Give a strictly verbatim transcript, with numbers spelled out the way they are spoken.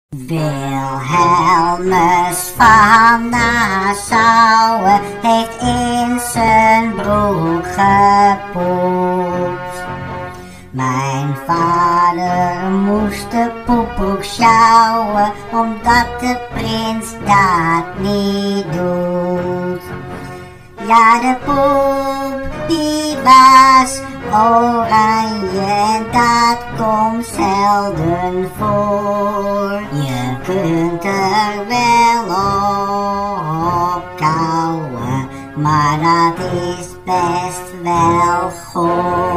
Wilhelmus van Nassau heeft in zijn broek gepoept. Mijn vader moest de poepbroek sjouwen, omdat de prins dat niet doet. Ja, de poep die was oranje en dat komt zelden voor. Je kunt er wel op kauwen, maar dat is best wel goor.